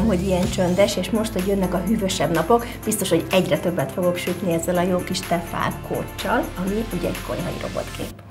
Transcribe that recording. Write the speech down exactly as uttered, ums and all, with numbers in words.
hogy ilyen csöndes, és most, hogy jönnek a hűvösebb napok, biztos, hogy egyre többet fogok sütni ezzel a jó kis tefál kóccsal, ami ugye egy konyhai robotkép.